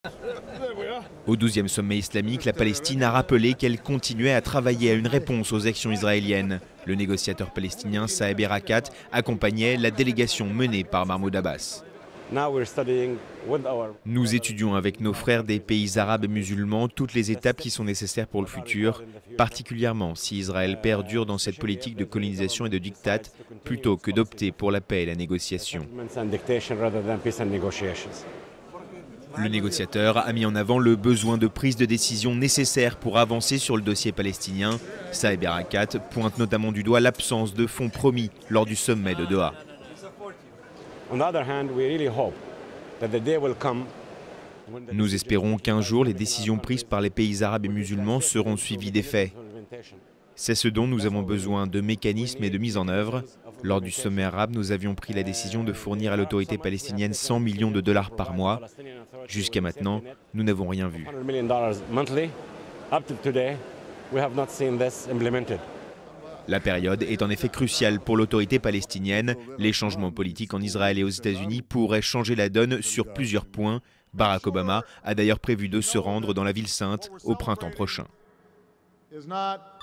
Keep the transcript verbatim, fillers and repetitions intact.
Au douzième sommet islamique, la Palestine a rappelé qu'elle continuait à travailler à une réponse aux actions israéliennes. Le négociateur palestinien Saeb Erekat accompagnait la délégation menée par Mahmoud Abbas. Nous étudions avec nos frères des pays arabes et musulmans toutes les étapes qui sont nécessaires pour le futur, particulièrement si Israël perdure dans cette politique de colonisation et de diktat, plutôt que d'opter pour la paix et la négociation. Le négociateur a mis en avant le besoin de prise de décision nécessaire pour avancer sur le dossier palestinien. Saeb Erekat pointe notamment du doigt l'absence de fonds promis lors du sommet de Doha. Nous espérons qu'un jour, les décisions prises par les pays arabes et musulmans seront suivies des faits. C'est ce dont nous avons besoin, de mécanismes et de mise en œuvre. Lors du sommet arabe, nous avions pris la décision de fournir à l'autorité palestinienne cent millions de dollars par mois. Jusqu'à maintenant, nous n'avons rien vu. La période est en effet cruciale pour l'autorité palestinienne. Les changements politiques en Israël et aux États-Unis pourraient changer la donne sur plusieurs points. Barack Obama a d'ailleurs prévu de se rendre dans la ville sainte au printemps prochain.